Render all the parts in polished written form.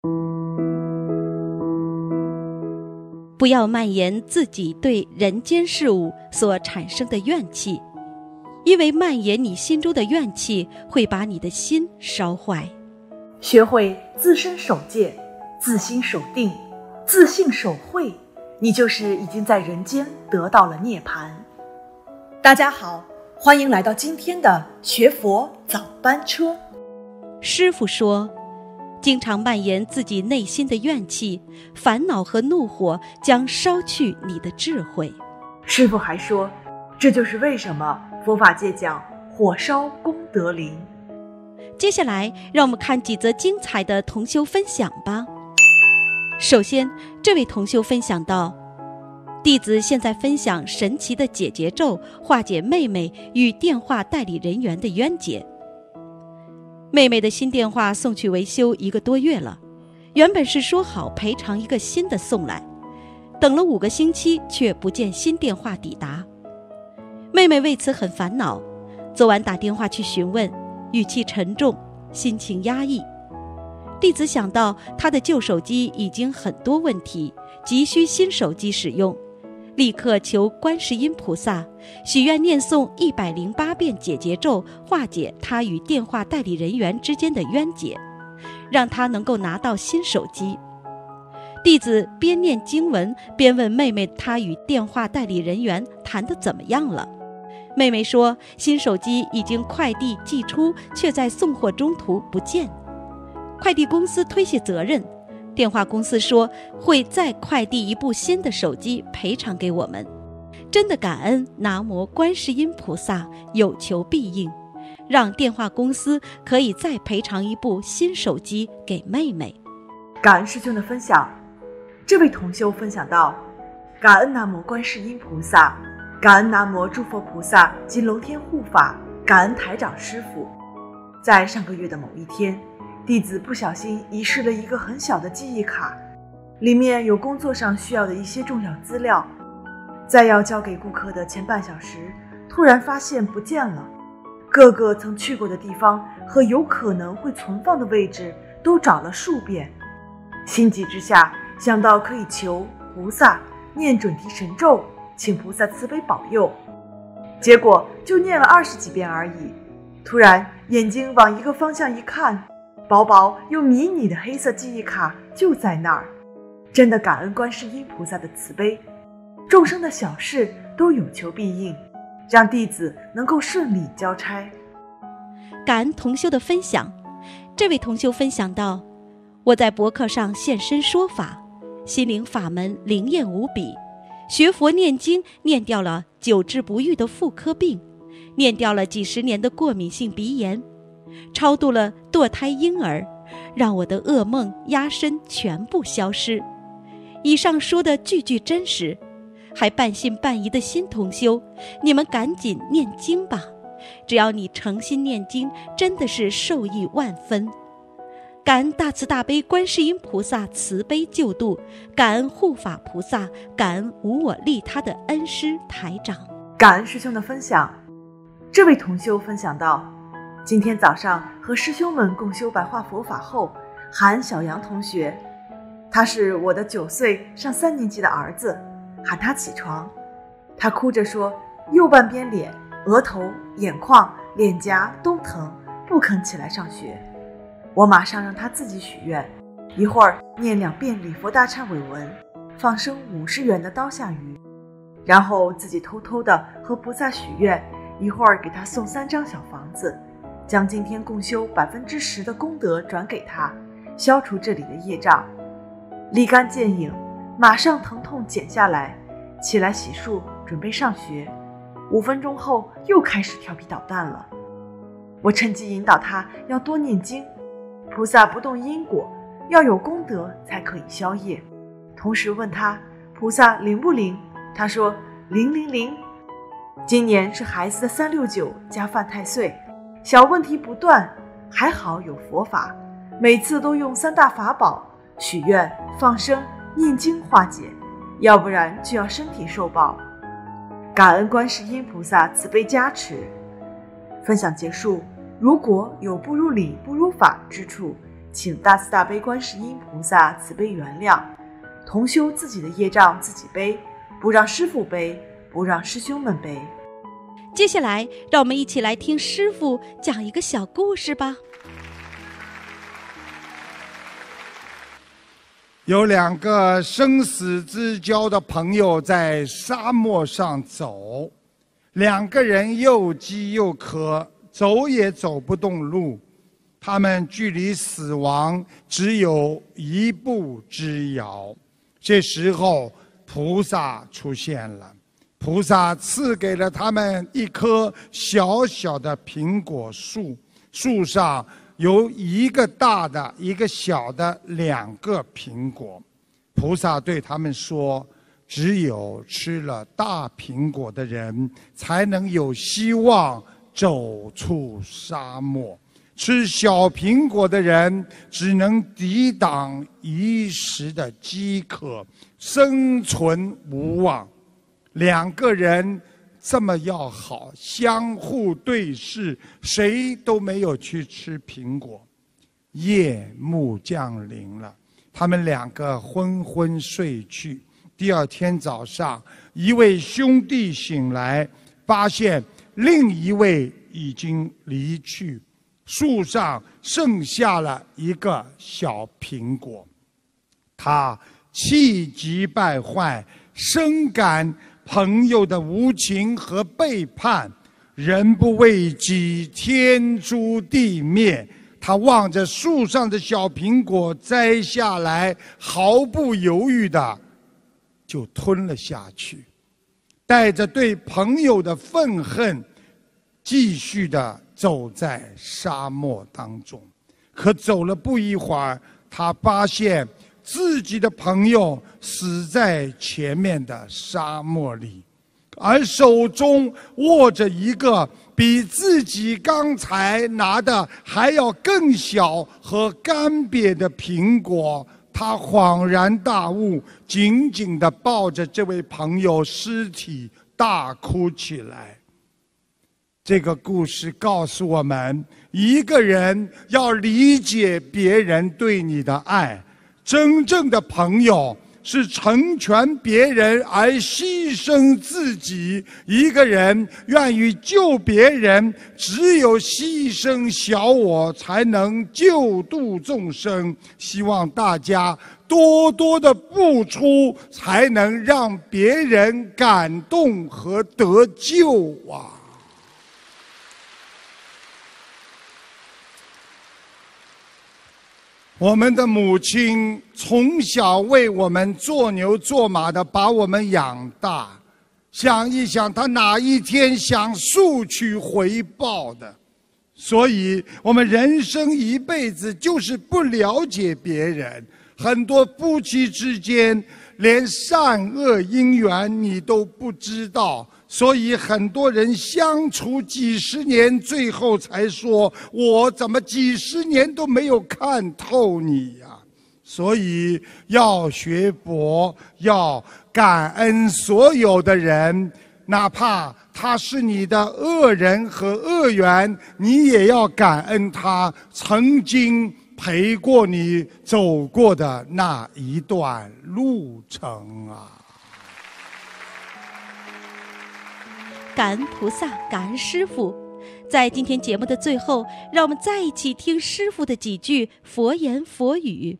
不要蔓延自己对人间事物所产生的怨气，因为蔓延你心中的怨气会把你的心烧坏。 学会自身守戒，自心守定，自性守慧，你就是已经在人间得到了涅槃。大家好，欢迎来到今天的学佛早班车。 师父说，经常蔓延自己内心的怨气、烦恼和怒火，将烧去你的智慧。 师父还说，这就是为什么佛法界讲火烧功德林。 接下来让我们看几则精彩的同修分享吧。首先，这位同修分享到，弟子现在分享神奇的解结咒，化解妹妹与电话代理人员的冤结。妹妹的新电话送去维修1个多月了，原本是说好赔偿一个新的送来，等了5个星期却不见新电话抵达。妹妹为此很烦恼，昨晚打电话去询问，语气沉重，心情压抑。弟子想到她的旧手机已经很多问题，急需新手机使用，立刻求观世音菩萨许愿念诵108遍解结咒，化解他与电话代理人员之间的冤结，让他能够拿到新手机。弟子边念经文边问妹妹，她与电话代理人员谈得怎么样了？妹妹说，新手机已经快递寄出，却在送货中途不见。快递公司推卸责任，电话公司说会再快递一部新的手机赔偿给我们。真的感恩南无观世音菩萨，有求必应，让电话公司可以再赔偿一部新手机给妹妹。 感恩师兄的分享。这位同修分享到，感恩南无观世音菩萨，感恩南无诸佛菩萨及龙天护法，感恩台长师父。在上个月的某一天，弟子不小心遗失了一个很小的记忆卡，里面有工作上需要的一些重要资料。在要交给顾客的前半小时，突然发现不见了，各个曾去过的地方和有可能会存放的位置都找了数遍。心急之下，想到可以求菩萨念准提神咒，请菩萨慈悲保佑。结果就念了20几遍而已，突然眼睛往一个方向一看，薄薄又迷你的黑色记忆卡就在那儿。真的感恩观世音菩萨的慈悲，众生的小事都有求必应，让弟子能够顺利交差。 感恩同修的分享。这位同修分享到，我在博客上现身说法，心灵法门灵验无比，学佛念经念掉了久治不愈的妇科病，念掉了几10年的过敏性鼻炎，超度了堕胎婴儿，让我的噩梦压身全部消失。以上说的句句真实，还半信半疑的新同修，你们赶紧念经吧，只要你诚心念经，真的是受益万分。感恩大慈大悲观世音菩萨慈悲救度，感恩护法菩萨，感恩无我利他的恩师台长。 感恩师兄的分享。这位同修分享到，今天早上和师兄们共修白话佛法后，喊小杨同学，他是我的9岁上3年级的儿子，喊他起床，他哭着说右半边脸、额头、眼眶、脸颊都疼，不肯起来上学。我马上让他自己许愿，一会儿念2遍礼佛大忏悔文，放生50元的刀下鱼，然后自己偷偷的和菩萨许愿，一会儿给他送3张小房子，将今天共修10%的功德转给他，消除这里的业障。立竿见影，马上疼痛减下来，起来洗漱准备上学，5分钟后又开始调皮捣蛋了。我趁机引导他要多念经，菩萨不动因果，要有功德才可以消业。同时问他菩萨灵不灵，他说灵灵灵。今年是孩子的369加犯太岁，小问题不断，还好有佛法，每次都用3大法宝许愿、放生、念经化解，要不然就要身体受报。感恩观世音菩萨慈悲加持。分享结束，如果有不如理不如法之处， 请大慈大悲观世音菩萨慈悲原谅，同修自己的业障自己背，不让师父背，不让师兄们背。 接下来，让我们一起来听师父讲一个小故事吧。 有两个生死之交的朋友在沙漠上走，两个人又饥又渴，走也走不动路，他们距离死亡只有一步之遥。这时候，菩萨出现了。菩萨赐给了他们一棵小小的苹果树，树上有一个大的，一个小的2个苹果。菩萨对他们说：只有吃了大苹果的人，才能有希望走出沙漠。吃小苹果的人，只能抵挡一时的饥渴，生存无望。2个人这么要好，相互对视，谁都没有去吃苹果。夜幕降临了，他们2个昏昏睡去。第二天早上，一位兄弟醒来，发现另一位已经离去，树上剩下了一个小苹果。他气急败坏，深感朋友的无情和背叛，人不为己，天诛地灭。他望着树上的小苹果摘下来，毫不犹豫地就吞了下去，带着对朋友的愤恨，继续地走在沙漠当中。可走了不一会儿，他发现自己的朋友死在前面的沙漠里，而手中握着一个比自己刚才拿的还要更小和干瘪的苹果。他恍然大悟，紧紧地抱着这位朋友尸体大哭起来。这个故事告诉我们，一个人要理解别人对你的爱，真正的朋友是成全别人而牺牲自己。一个人愿意救别人，只有牺牲小我，才能救度众生。希望大家多多的付出，才能让别人感动和得救啊！我们的母亲从小为我们做牛做马的把我们养大，想一想她哪一天想速取回报的。所以我们人生一辈子就是不了解别人，很多夫妻之间连善恶因缘你都不知道，所以很多人相处几十年，最后才说我怎么几十年都没有看透你呀。所以要学佛，要感恩所有的人，哪怕他是你的恶人和恶缘，你也要感恩他曾经陪过你走过的那一段路程啊！ 感恩菩萨，感恩师父。在今天节目的最后，让我们再一起听师父的几句佛言佛语。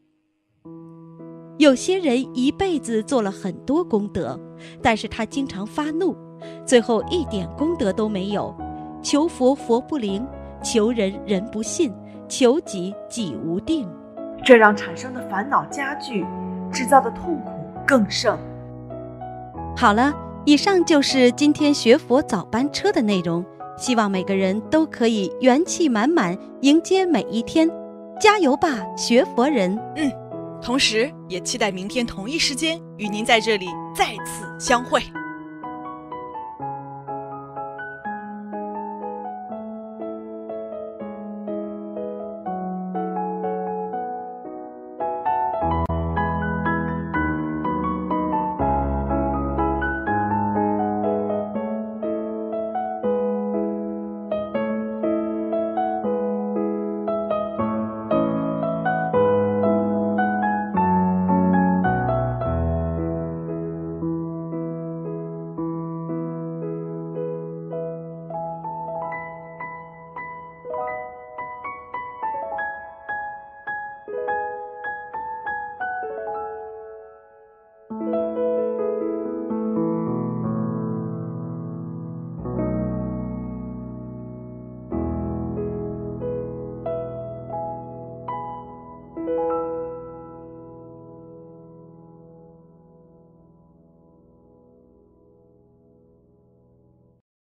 有些人一辈子做了很多功德，但是他经常发怒，最后一点功德都没有。求佛佛不灵，求人人不信，求己己无定， 这让产生的烦恼加剧，制造的痛苦更甚。 好了，以上就是今天学佛早班车的内容，希望每个人都可以元气满满迎接每一天，加油吧，学佛人！ 同时也期待明天同一时间与您在这里再次相会。